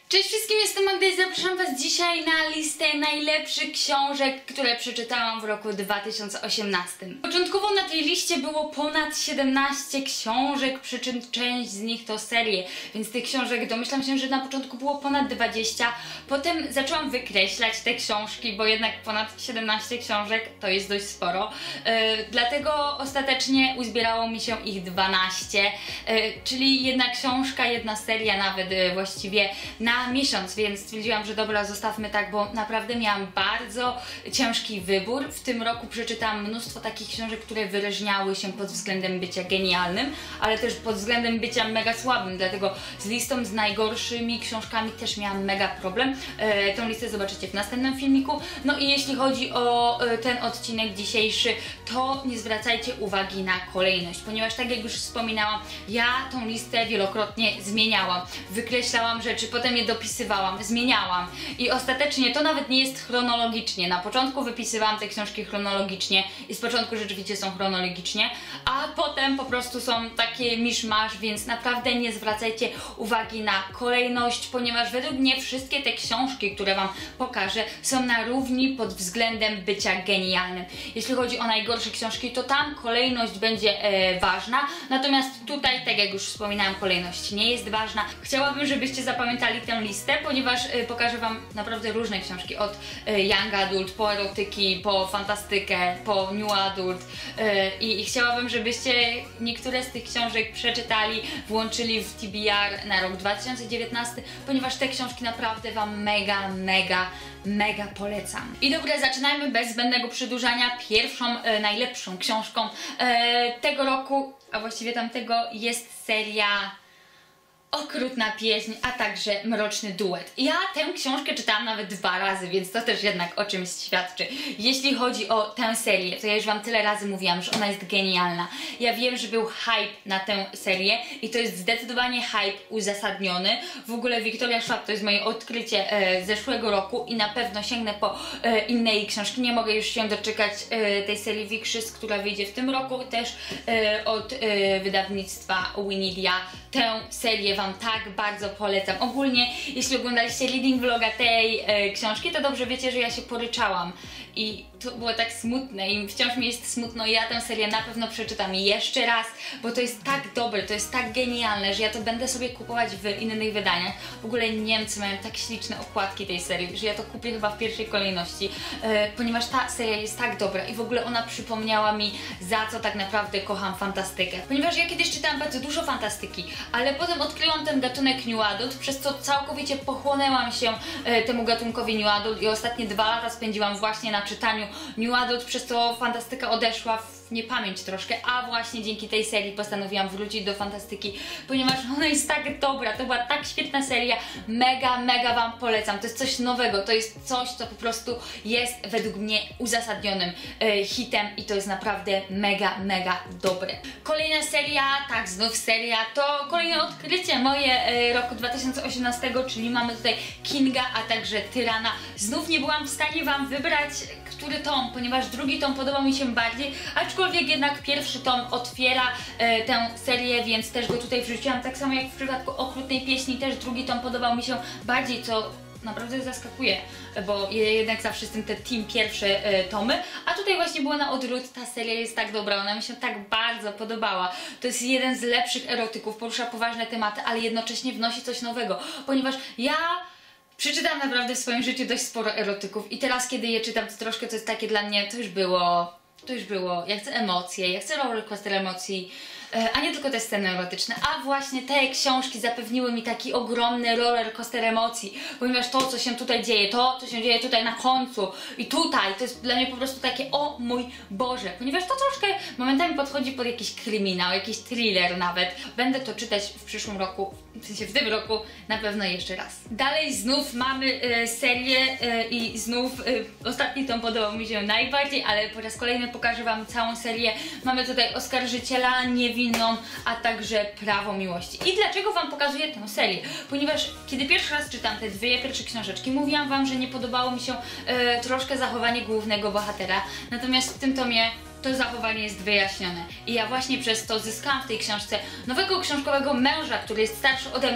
Cześć wszystkim, jestem Magda i zapraszam Was dzisiaj na listę najlepszych książek, które przeczytałam w roku 2018. Początkowo na tej liście było ponad 17 książek, przy czym część z nich to serie, więc tych książek domyślam się, że na początku było ponad 20. Potem zaczęłam wykreślać te książki, bo jednak ponad 17 książek to jest dość sporo. Dlatego ostatecznie uzbierało mi się ich 12, czyli jedna książka, jedna seria nawet właściwie na miesiąc, więc stwierdziłam, że dobra, zostawmy tak, bo naprawdę miałam bardzo ciężki wybór. W tym roku przeczytałam mnóstwo takich książek, które wyróżniały się pod względem bycia genialnym, ale też pod względem bycia mega słabym, dlatego z listą z najgorszymi książkami też miałam mega problem. Tą listę zobaczycie w następnym filmiku. No i jeśli chodzi o ten odcinek dzisiejszy, to nie zwracajcie uwagi na kolejność, ponieważ tak jak już wspominałam, ja tą listę wielokrotnie zmieniałam, wykreślałam rzeczy, potem je dopisywałam, zmieniałam i ostatecznie to nawet nie jest chronologicznie. Na początku wypisywałam te książki chronologicznie i z początku rzeczywiście są chronologicznie, a potem po prostu są takie miszmasz, więc naprawdę nie zwracajcie uwagi na kolejność, ponieważ według mnie wszystkie te książki, które Wam pokażę, są na równi pod względem bycia genialnym. Jeśli chodzi o najgorsze książki, to tam kolejność będzie ważna, natomiast tutaj, tak jak już wspominałam, kolejność nie jest ważna. Chciałabym, żebyście zapamiętali tę listę, ponieważ pokażę Wam naprawdę różne książki, od young adult, po erotyki, po fantastykę, po new adult i chciałabym, żebyście niektóre z tych książek przeczytali, włączyli w TBR na rok 2019, ponieważ te książki naprawdę Wam mega polecam. I dobra, zaczynajmy bez zbędnego przedłużania. Pierwszą, najlepszą książką tego roku, a właściwie tamtego, jest seria Okrutna pieśń, a także Mroczny duet. Ja tę książkę czytałam nawet 2 razy, więc to też jednak o czymś świadczy. Jeśli chodzi o tę serię, to ja już Wam tyle razy mówiłam, że ona jest genialna. Ja wiem, że był hype na tę serię i to jest zdecydowanie hype uzasadniony. W ogóle Victoria Schwab to jest moje odkrycie zeszłego roku i na pewno sięgnę po inne jej książki. Nie mogę już się doczekać tej serii Victress, która wyjdzie w tym roku, też od wydawnictwa Winidia. Tę serię Wam tak bardzo polecam. Ogólnie, jeśli oglądaliście reading vloga tej książki, to dobrze wiecie, że ja się poryczałam i to było tak smutne i wciąż mi jest smutno i ja tę serię na pewno przeczytam jeszcze raz, bo to jest tak dobre, to jest tak genialne, że ja to będę sobie kupować w innych wydaniach. W ogóle Niemcy mają tak śliczne okładki tej serii, że ja to kupię chyba w pierwszej kolejności, ponieważ ta seria jest tak dobra i w ogóle ona przypomniała mi, za co tak naprawdę kocham fantastykę. Ponieważ ja kiedyś czytałam bardzo dużo fantastyki, ale potem odkryłam ten gatunek New Adult, przez co całkowicie pochłonęłam się temu gatunkowi New Adult i ostatnie 2 lata spędziłam właśnie na czytaniu New Adult, przez co fantastyka odeszła w niepamięć troszkę, a właśnie dzięki tej serii postanowiłam wrócić do fantastyki, ponieważ ona jest tak dobra, to była tak świetna seria, mega Wam polecam, to jest coś nowego, to jest coś, co po prostu jest według mnie uzasadnionym hitem i to jest naprawdę mega dobre. Kolejna seria, tak, znów seria, to kolejne odkrycie moje roku 2018, czyli mamy tutaj Kinga, a także Tyrana. Znów nie byłam w stanie Wam wybrać, który tom, ponieważ drugi tom podobał mi się bardziej, aczkolwiek jednak pierwszy tom otwiera tę serię, więc też go tutaj wrzuciłam, tak samo jak w przypadku Okrutnej pieśni, też drugi tom podobał mi się bardziej, co naprawdę zaskakuje, bo jednak zawsze jestem te team pierwsze tomy, a tutaj właśnie było na odwrót. Ta seria jest tak dobra, ona mi się tak bardzo podobała. To jest jeden z lepszych erotyków, porusza poważne tematy, ale jednocześnie wnosi coś nowego, ponieważ ja przeczytałam naprawdę w swoim życiu dość sporo erotyków i teraz kiedy je czytam, to troszkę to jest takie dla mnie, to już było, ja chcę emocje, ja chcę rollercoaster emocji, a nie tylko te sceny erotyczne, a właśnie te książki zapewniły mi taki ogromny rollercoaster emocji, ponieważ to, co się tutaj dzieje, to, co się dzieje tutaj na końcu i tutaj, to jest dla mnie po prostu takie, o mój Boże, ponieważ to troszkę momentami podchodzi pod jakiś kryminał, jakiś thriller nawet. Będę to czytać w przyszłym roku, w sensie w tym roku na pewno jeszcze raz. Dalej znów mamy serię i znów ostatni tom podobał mi się najbardziej, ale po raz kolejny pokażę Wam całą serię. Mamy tutaj Oskarżyciela, Niewinną, a także Prawo miłości. I dlaczego Wam pokazuję tę serię? Ponieważ kiedy pierwszy raz czytam te 2 pierwsze książeczki, mówiłam Wam, że nie podobało mi się troszkę zachowanie głównego bohatera, natomiast w tym tomie to zachowanie jest wyjaśnione. I ja właśnie przez to zyskałam w tej książce nowego książkowego męża, który jest starszy ode mnie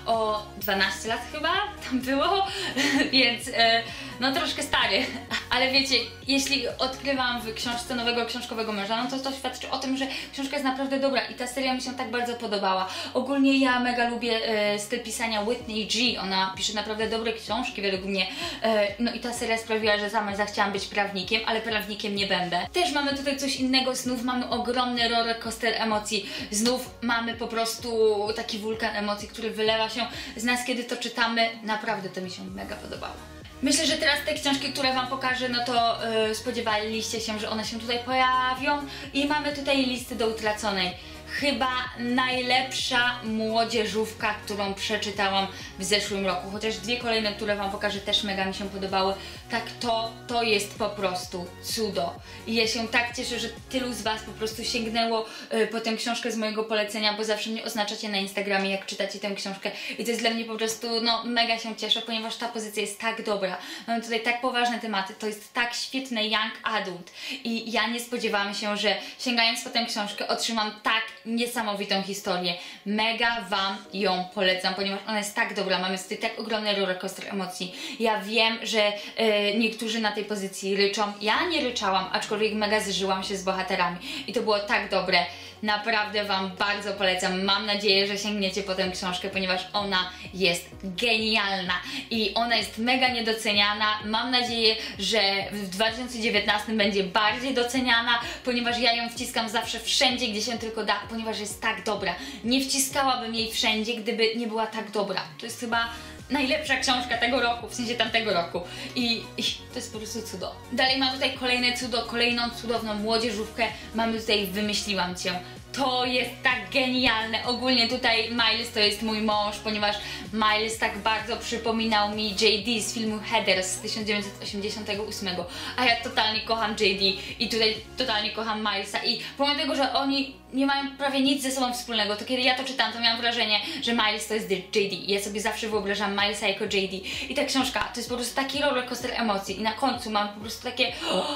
o 12 lat chyba tam było, więc no troszkę stary, ale wiecie, jeśli odkrywam w książce nowego książkowego męża, no to świadczy o tym, że książka jest naprawdę dobra i ta seria mi się tak bardzo podobała. Ogólnie ja mega lubię styl pisania Whitney G, ona pisze naprawdę dobre książki według mnie, no i ta seria sprawiła, że sama zachciałam być prawnikiem, ale prawnikiem nie będę. Też mamy tutaj coś innego, znów mamy ogromny rollercoaster emocji, znów mamy po prostu taki wulkan emocji, który wylewa się z nas, kiedy to czytamy. Naprawdę to mi się mega podobało. Myślę, że teraz te książki, które Wam pokażę, no to spodziewaliście się, że one się tutaj pojawią i mamy tutaj listy do utraconej. Chyba najlepsza młodzieżówka, którą przeczytałam w zeszłym roku. Chociaż dwie kolejne, które Wam pokażę, też mega mi się podobały. Tak to jest po prostu cudo. I ja się tak cieszę, że tylu z Was po prostu sięgnęło po tę książkę z mojego polecenia, bo zawsze mnie oznaczacie na Instagramie, jak czytacie tę książkę. I to jest dla mnie po prostu, no mega się cieszę, ponieważ ta pozycja jest tak dobra. Mamy tutaj tak poważne tematy, to jest tak świetne young adult. I ja nie spodziewałam się, że sięgając po tę książkę otrzymam tak niesamowitą historię. Mega Wam ją polecam, ponieważ ona jest tak dobra, mamy tutaj tak ogromny rollercoaster emocji. Ja wiem, że niektórzy na tej pozycji ryczą. Ja nie ryczałam, aczkolwiek mega zżyłam się z bohaterami i to było tak dobre. Naprawdę Wam bardzo polecam. Mam nadzieję, że sięgniecie po tę książkę, ponieważ ona jest genialna i ona jest mega niedoceniana. Mam nadzieję, że w 2019 będzie bardziej doceniana, ponieważ ja ją wciskam zawsze wszędzie, gdzie się tylko da, ponieważ jest tak dobra. Nie wciskałabym jej wszędzie, gdyby nie była tak dobra. To jest chyba najlepsza książka tego roku, w sensie tamtego roku. I to jest po prostu cudo. Dalej mam tutaj kolejne cudo, kolejną cudowną młodzieżówkę. Mamy tutaj Wymyśliłam Cię. To jest tak genialne. Ogólnie tutaj Miles to jest mój mąż, ponieważ Miles tak bardzo przypominał mi JD z filmu Heathers z 1988, a ja totalnie kocham JD i tutaj totalnie kocham Milesa i pomimo tego, że oni nie mają prawie nic ze sobą wspólnego, to kiedy ja to czytam, to miałam wrażenie, że Miles to jest JD. Ja sobie zawsze wyobrażam Milesa jako JD i ta książka to jest po prostu taki rollercoaster emocji i na końcu mam po prostu takie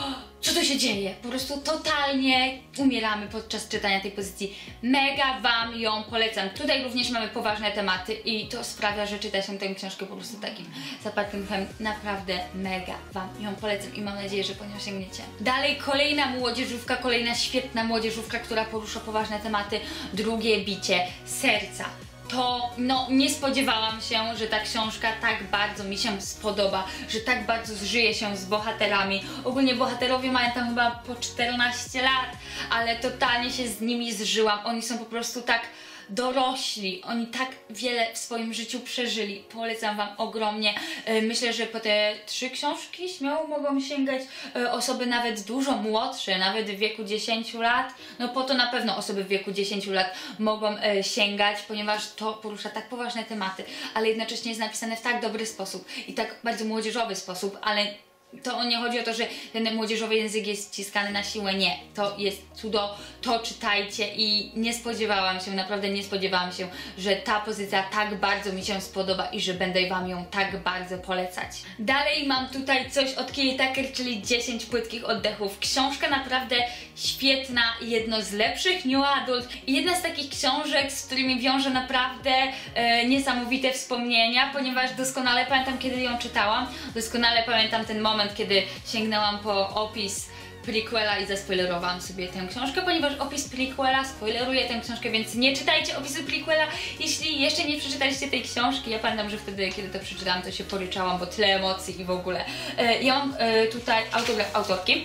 co tu się dzieje? Po prostu totalnie umieramy podczas czytania tej pozycji. Mega Wam ją polecam. Tutaj również mamy poważne tematy i to sprawia, że czyta się tę książkę po prostu takim zapartym uchem. Naprawdę mega Wam ją polecam i mam nadzieję, że po nią sięgniecie. Dalej kolejna młodzieżówka, kolejna świetna młodzieżówka, która porusza poważne tematy. Drugie bicie serca. To no nie spodziewałam się, że ta książka tak bardzo mi się spodoba, że tak bardzo zżyje się z bohaterami. Ogólnie bohaterowie mają tam chyba po 14 lat, ale totalnie się z nimi zżyłam. Oni są po prostu tak dorośli, oni tak wiele w swoim życiu przeżyli. Polecam Wam ogromnie. Myślę, że po te 3 książki śmiało mogą sięgać osoby nawet dużo młodsze, nawet w wieku 10 lat. No po to na pewno osoby w wieku 10 lat mogą sięgać, ponieważ to porusza tak poważne tematy, ale jednocześnie jest napisane w tak dobry sposób i tak bardzo młodzieżowy sposób, ale to nie chodzi o to, że ten młodzieżowy język jest wciskany na siłę, nie. To jest cudo, to czytajcie i nie spodziewałam się, naprawdę nie spodziewałam się, że ta pozycja tak bardzo mi się spodoba i że będę Wam ją tak bardzo polecać. Dalej mam tutaj coś od Kelly Tucker, czyli 10 płytkich oddechów. Książka naprawdę świetna, jedno z lepszych New Adult i jedna z takich książek, z którymi wiążę naprawdę niesamowite wspomnienia, ponieważ doskonale pamiętam, kiedy ją czytałam, doskonale pamiętam ten moment, kiedy sięgnęłam po opis prequela i zaspoilerowałam sobie tę książkę, ponieważ opis prequela spoileruje tę książkę, więc nie czytajcie opisu prequela, jeśli jeszcze nie przeczytaliście tej książki. Ja pamiętam, że wtedy, kiedy to przeczytałam, to się poryczałam, bo tyle emocji i w ogóle. Ja mam tutaj autograf autorki,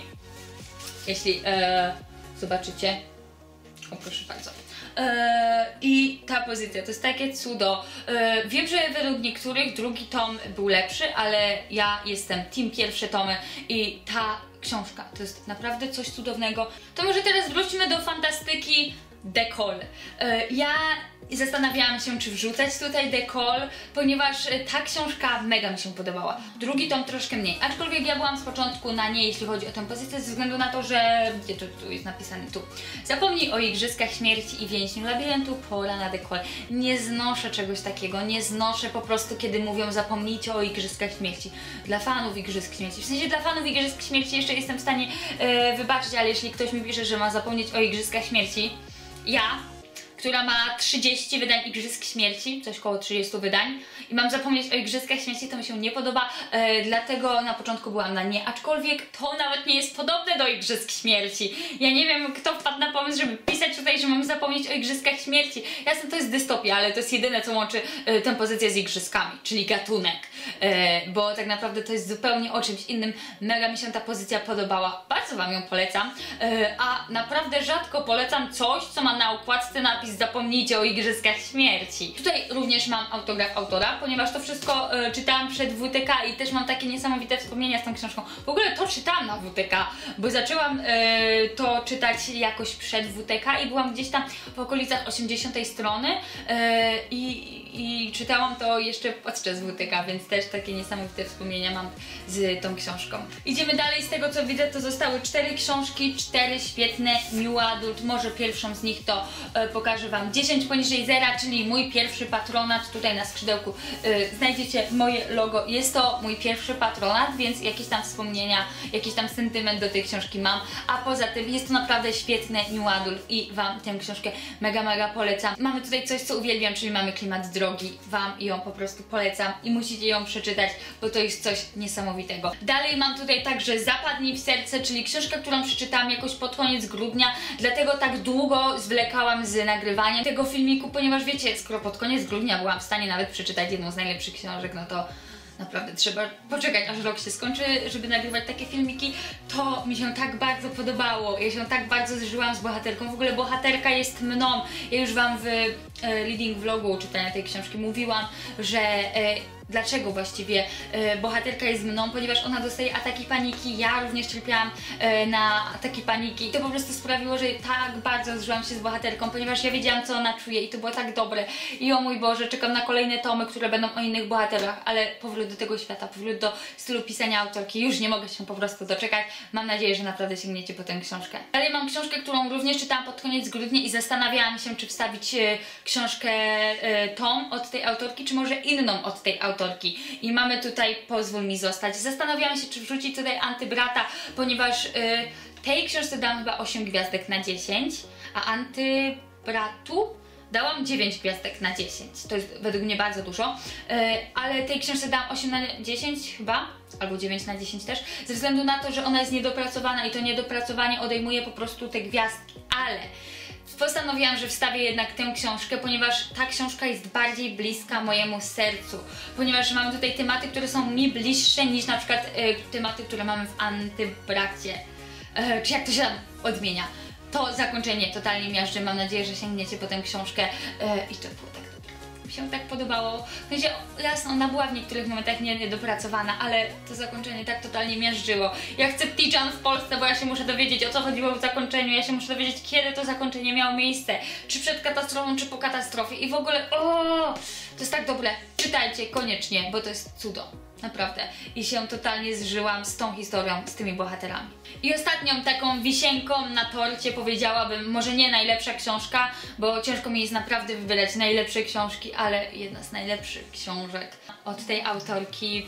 jeśli zobaczycie. O, proszę bardzo. I ta pozycja, to jest takie cudo. Wiem, że według niektórych drugi tom był lepszy, ale ja jestem team pierwsze tomy i ta książka to jest naprawdę coś cudownego. To może teraz wróćmy do fantastyki Decolle. Ja zastanawiałam się, czy wrzucać tutaj Decolle, ponieważ ta książka mega mi się podobała. Drugi tom troszkę mniej, aczkolwiek ja byłam z początku na nie, jeśli chodzi o tę pozycję, ze względu na to, że... Gdzie to tu jest napisane? Tu. Zapomnij o Igrzyskach Śmierci i Więźniu Labiryntu, pora na Decolle. Nie znoszę czegoś takiego, nie znoszę po prostu, kiedy mówią zapomnijcie o Igrzyskach Śmierci. Dla fanów Igrzysk Śmierci, w sensie dla fanów Igrzysk Śmierci jeszcze jestem w stanie wybaczyć, ale jeśli ktoś mi pisze, że ma zapomnieć o Igrzyskach Śmierci, ja która ma 30 wydań Igrzysk Śmierci, coś koło 30 wydań i mam zapomnieć o Igrzyskach Śmierci, to mi się nie podoba, dlatego na początku byłam na nie, aczkolwiek to nawet nie jest podobne do Igrzysk Śmierci. Ja nie wiem, kto wpadł na pomysł, żeby pisać tutaj, że mam zapomnieć o Igrzyskach Śmierci. Jasne, to jest dystopia, ale to jest jedyne, co łączy tę pozycję z igrzyskami, czyli gatunek, bo tak naprawdę to jest zupełnie o czymś innym. Mega mi się ta pozycja podobała, bardzo wam ją polecam, a naprawdę rzadko polecam coś, co ma na okładce napis zapomnijcie o Igrzyskach Śmierci. Tutaj również mam autograf autora, ponieważ to wszystko czytałam przed WTK i też mam takie niesamowite wspomnienia z tą książką. W ogóle to czytałam na WTK, bo zaczęłam to czytać jakoś przed WTK i byłam gdzieś tam w okolicach 80 strony i czytałam to jeszcze podczas WTK, więc też takie niesamowite wspomnienia mam z tą książką. Idziemy dalej, z tego co widzę to zostały 4 książki, 4 świetne New Adult, może pierwszą z nich to pokażę wam 10 poniżej zera, czyli mój pierwszy patronat, tutaj na skrzydełku znajdziecie moje logo, jest to mój pierwszy patronat, więc jakieś tam wspomnienia, jakiś tam sentyment do tej książki mam, a poza tym jest to naprawdę świetne New Adult i wam tę książkę mega polecam. Mamy tutaj coś, co uwielbiam, czyli mamy klimat drogi, wam ją po prostu polecam i musicie ją przeczytać, bo to jest coś niesamowitego. Dalej mam tutaj także Zapadnij w serce, czyli książkę, którą przeczytałam jakoś pod koniec grudnia, dlatego tak długo zwlekałam z nagrywaniem tego filmiku, ponieważ wiecie, skoro pod koniec grudnia byłam w stanie nawet przeczytać jedną z najlepszych książek, no to naprawdę trzeba poczekać, aż rok się skończy, żeby nagrywać takie filmiki. To mi się tak bardzo podobało. Ja się tak bardzo zżyłam z bohaterką. W ogóle bohaterka jest mną. Ja już wam w reading vlogu czytania tej książki mówiłam, że dlaczego właściwie bohaterka jest mną, ponieważ ona dostaje ataki paniki, ja również cierpiałam na ataki paniki i to po prostu sprawiło, że tak bardzo zżyłam się z bohaterką, ponieważ ja wiedziałam, co ona czuje i to było tak dobre i o mój Boże, czekam na kolejne tomy, które będą o innych bohaterach, ale powrót do tego świata, powrót do stylu pisania autorki, już nie mogę się po prostu doczekać, mam nadzieję, że naprawdę sięgniecie po tę książkę. Dalej mam książkę, którą również czytałam pod koniec grudnia i zastanawiałam się, czy wstawić książkę tom od tej autorki, czy może inną od tej autorki. I mamy tutaj Pozwól mi zostać. Zastanawiałam się, czy wrzucić tutaj Antybrata, ponieważ tej książce dałam chyba 8 gwiazdek na 10, a Antybratu dałam 9 gwiazdek na 10. To jest według mnie bardzo dużo, ale tej książce dałam 8 na 10 chyba, albo 9 na 10 też, ze względu na to, że ona jest niedopracowana i to niedopracowanie odejmuje po prostu te gwiazdki, ale postanowiłam, że wstawię jednak tę książkę, ponieważ ta książka jest bardziej bliska mojemu sercu, ponieważ mamy tutaj tematy, które są mi bliższe niż na przykład tematy, które mamy w Antybracie, czy jak to się tam odmienia. To zakończenie totalnie miażdży, mam nadzieję, że sięgniecie po tę książkę i to było tak dobre. Mi się tak podobało. W sensie, jasno, ona była w niektórych momentach niedopracowana, ale to zakończenie tak totalnie miażdżyło. Ja chcę Tichan w Polsce, bo ja się muszę dowiedzieć, o co chodziło w zakończeniu, ja się muszę dowiedzieć, kiedy to zakończenie miało miejsce. Czy przed katastrofą, czy po katastrofie. I w ogóle, to jest tak dobre. Czytajcie koniecznie, bo to jest cudo. Naprawdę. I się totalnie zżyłam z tą historią, z tymi bohaterami. I ostatnią taką wisienką na torcie powiedziałabym, może nie najlepsza książka, bo ciężko mi jest naprawdę wybierać najlepsze książki, ale jedna z najlepszych książek od tej autorki.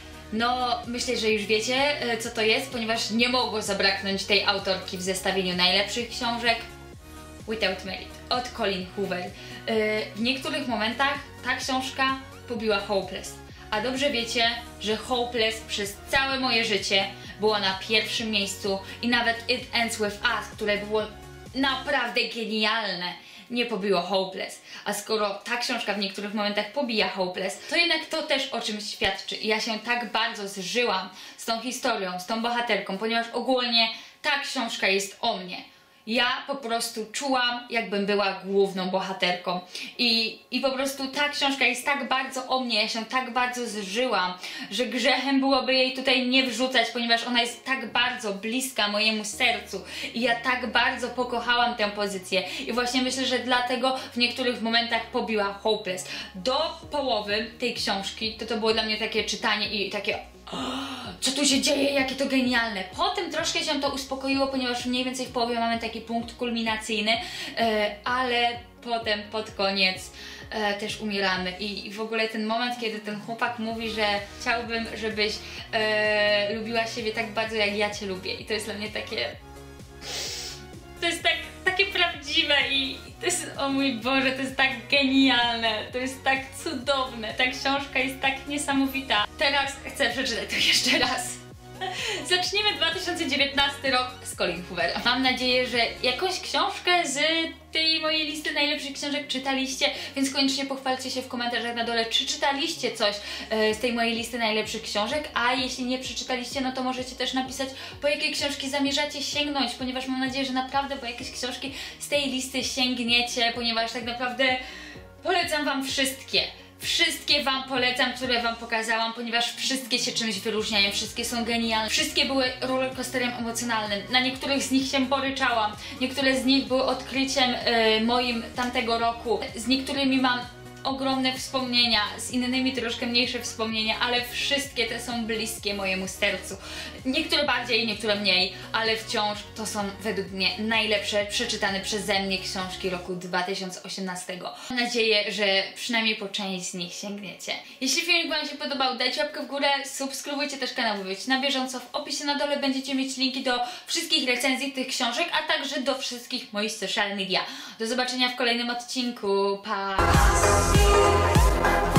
No, myślę, że już wiecie, co to jest, ponieważ nie mogło zabraknąć tej autorki w zestawieniu najlepszych książek. Without Merit od Colleen Hoover. W niektórych momentach ta książka pobiła Hopeless. A dobrze wiecie, że Hopeless przez całe moje życie było na pierwszym miejscu i nawet It Ends With Us, które było naprawdę genialne, nie pobiło Hopeless. A skoro ta książka w niektórych momentach pobija Hopeless, to jednak to też o czymś świadczy. I ja się tak bardzo zżyłam z tą historią, z tą bohaterką, ponieważ ogólnie ta książka jest o mnie. Ja po prostu czułam, jakbym była główną bohaterką i po prostu ta książka jest tak bardzo o mnie, ja się tak bardzo zżyłam, że grzechem byłoby jej tutaj nie wrzucać, ponieważ ona jest tak bardzo bliska mojemu sercu i ja tak bardzo pokochałam tę pozycję i właśnie myślę, że dlatego w niektórych momentach pobiła Hopeless. Do połowy tej książki to było dla mnie takie czytanie i takie co tu się dzieje, jakie to genialne. Potem troszkę się to uspokoiło, ponieważ mniej więcej w połowie mamy taki punkt kulminacyjny, ale potem pod koniec też umieramy i w ogóle ten moment, kiedy ten chłopak mówi, że chciałbym, żebyś lubiła siebie tak bardzo, jak ja cię lubię i to jest dla mnie takie... To jest takie prawdziwe. prawdziwe i to jest, o mój Boże, to jest tak genialne, to jest tak cudowne, ta książka jest tak niesamowita. Teraz chcę przeczytać to jeszcze raz. Zacznijmy 2019 rok z Colleen Hoover. Mam nadzieję, że jakąś książkę z tej mojej listy najlepszych książek czytaliście, więc koniecznie pochwalcie się w komentarzach na dole, czy czytaliście coś z tej mojej listy najlepszych książek, a jeśli nie przeczytaliście, no to możecie też napisać, po jakie książki zamierzacie sięgnąć, ponieważ mam nadzieję, że naprawdę po jakieś książki z tej listy sięgniecie, ponieważ tak naprawdę polecam Wam wszystkie. Wszystkie Wam polecam, które Wam pokazałam, ponieważ wszystkie się czymś wyróżniają, wszystkie są genialne, wszystkie były rollercoasterem emocjonalnym, na niektórych z nich się poryczałam, niektóre z nich były odkryciem moim tamtego roku, z niektórymi mam ogromne wspomnienia, z innymi troszkę mniejsze wspomnienia, ale wszystkie te są bliskie mojemu sercu. Niektóre bardziej, niektóre mniej, ale wciąż to są według mnie najlepsze przeczytane przeze mnie książki roku 2018. Mam nadzieję, że przynajmniej po część z nich sięgniecie. Jeśli filmik Wam się podobał, dajcie łapkę w górę, subskrybujcie też kanał, by być na bieżąco. W opisie na dole będziecie mieć linki do wszystkich recenzji tych książek, a także do wszystkich moich social media. Do zobaczenia w kolejnym odcinku. Pa!